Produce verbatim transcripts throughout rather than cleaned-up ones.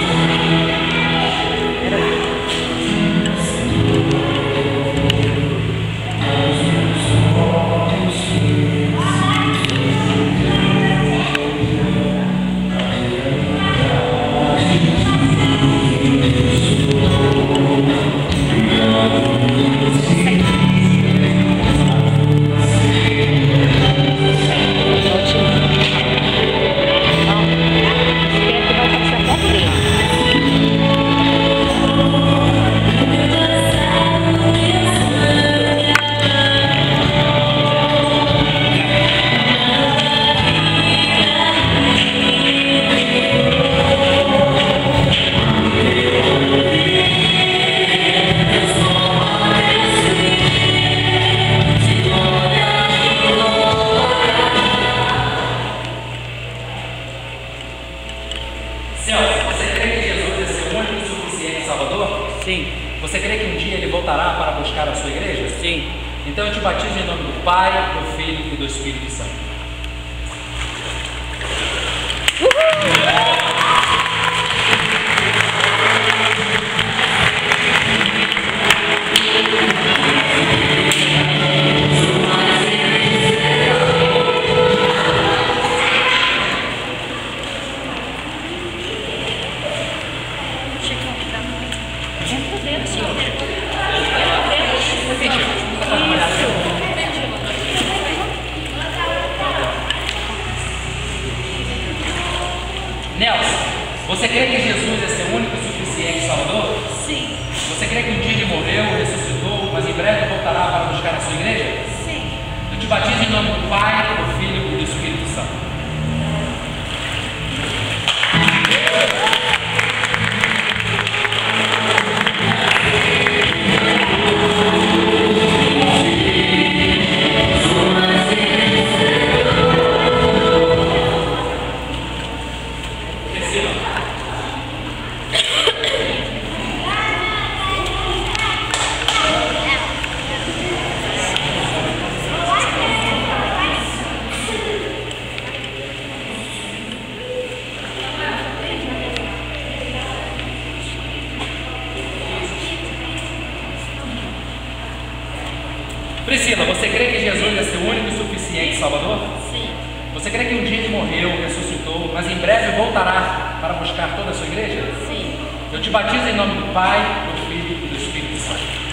Sim. Você crê que um dia ele voltará para buscar a sua igreja? Sim. Então eu te batizo em nome do Pai, do Filho e do Espírito Santo. Nelson, você crê que Jesus é seu único e suficiente Salvador? Sim. Você crê que um dia ele morreu, ressuscitou, mas em breve voltará para buscar a sua igreja? Sim. Eu te batizo em nome do Pai, do Filho e do Espírito Santo. Priscila, você crê que Jesus é seu único e suficiente Salvador? Sim. Você crê que um dia ele morreu, ressuscitou, mas em breve voltará para buscar toda a sua igreja? Sim. Eu te batizo em nome do Pai, do Filho e do Espírito Santo.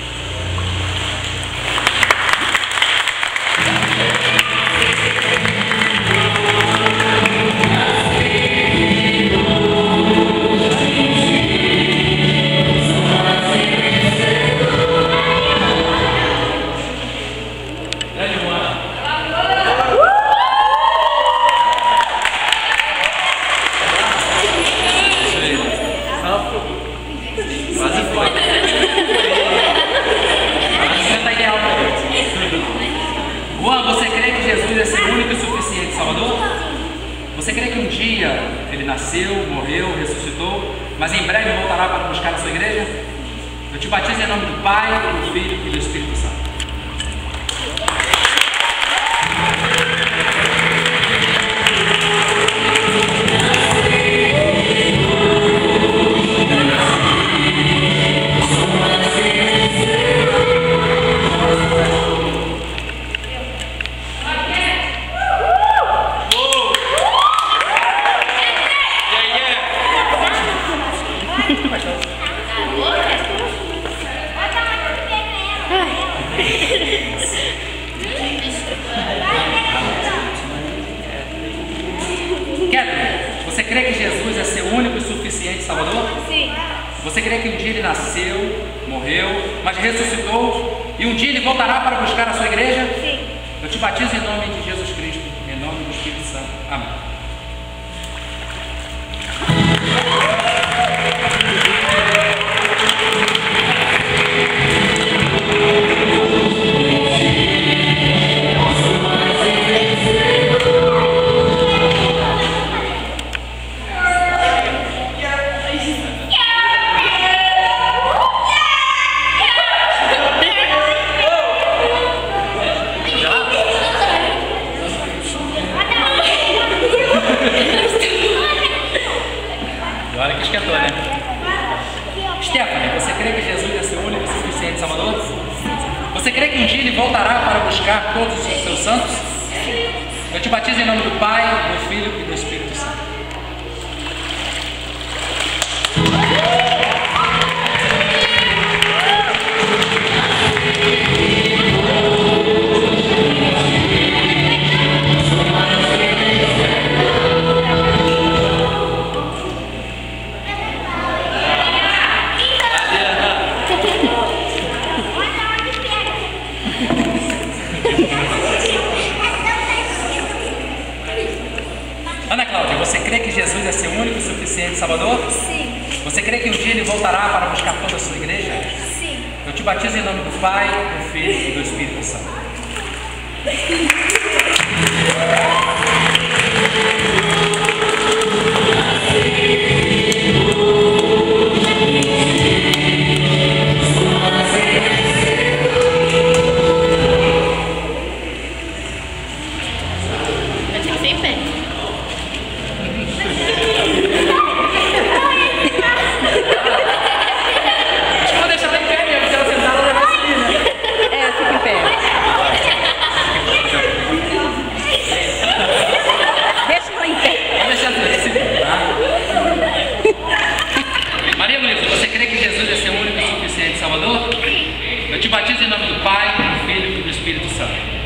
Juan, você crê que Jesus é seu único e suficiente Salvador? Você crê que um dia ele nasceu, morreu, ressuscitou, mas em breve voltará para buscar a sua igreja? Eu te batizo em nome do Pai, do Filho e do Espírito Santo. Catherine, você crê que Jesus é seu único e suficiente Salvador? Sim. Você crê que um dia ele nasceu, morreu, mas ressuscitou e um dia ele voltará para buscar a sua igreja? Sim. Eu te batizo em nome de Jesus Cristo, em nome do Espírito Santo. Amém. Agora que esquentou, né? Stephanie, você crê que Jesus é seu único e suficiente Salvador? Você crê que um dia Ele voltará para buscar todos os seus santos? Eu te batizo em nome do Pai, do Filho e do Espírito Santo. Ana Cláudia, você crê que Jesus é seu único e suficiente Salvador? Sim. Você crê que um dia Ele voltará para buscar toda a sua igreja? Sim. Eu te batizo em nome do Pai, do Filho e do Espírito Santo. Eu tenho que ser em pé. Acho que vou deixar ela em pé mesmo, se ela sentar ela vai subir, né? É, fica em pé. Deixa ela em pé. Vou deixar ela subir, tá? Maria Luísa, você crê que Jesus é seu único e suficiente Salvador? Eu te batizo em nome do Pai, do Filho e do Espírito Santo.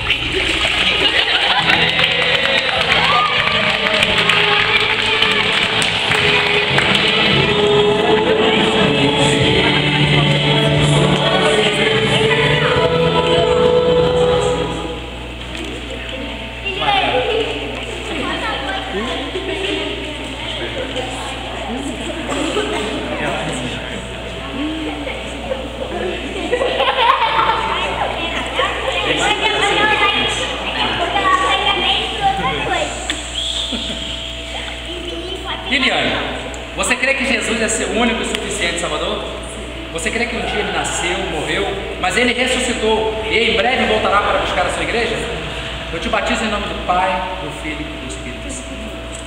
Liliane, você crê que Jesus é seu único e suficiente Salvador? Você crê que um dia Ele nasceu, morreu, mas Ele ressuscitou e em breve voltará para buscar a sua igreja? Eu te batizo em nome do Pai, do Filho e do Espírito Santo.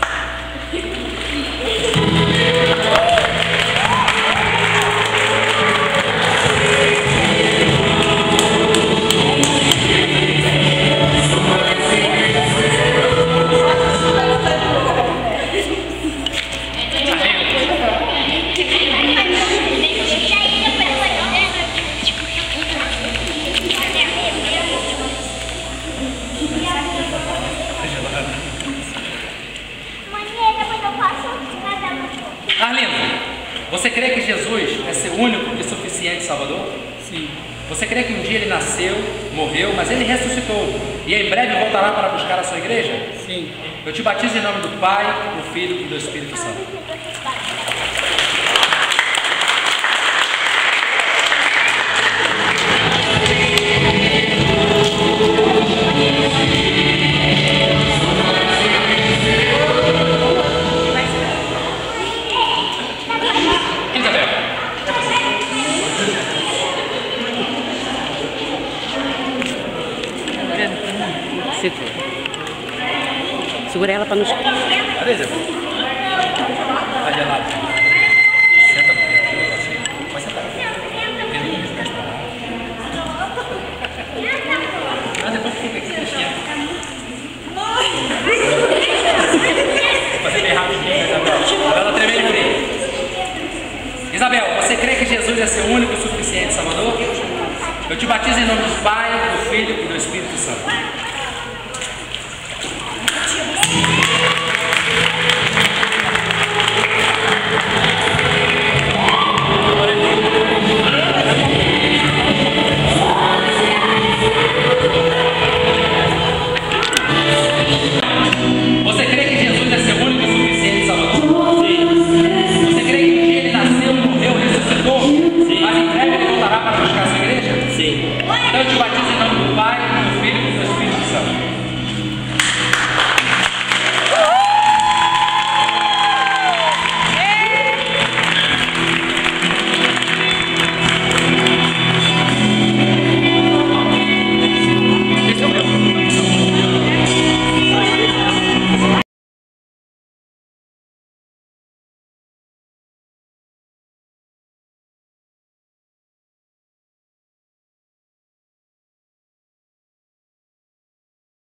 Arlindo, você crê que Jesus é seu único e suficiente Salvador? Sim. Você crê que um dia Ele nasceu, morreu, mas Ele ressuscitou e em breve voltará para buscar a sua igreja? Sim. Eu te batizo em nome do Pai, do Filho e do Espírito Santo. Isabel. Segura ela para não... Cadê, Isabel? Tá gelado. Senta no pé. Pode sentar. Ah, depois fica aqui que esquenta. Vou fazer bem rapidinho, Isabel. Ela tá tremendo por aí. Isabel, você crê que Jesus é seu único e suficiente Salvador? Eu te batizo em nome do Pai, do Filho e do Espírito Santo.